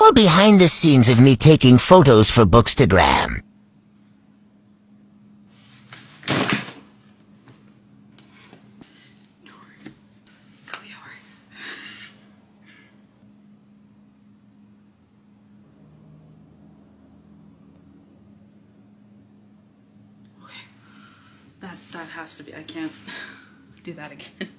more behind the scenes of me taking photos for Bookstagram. That has to be, I can't do that again.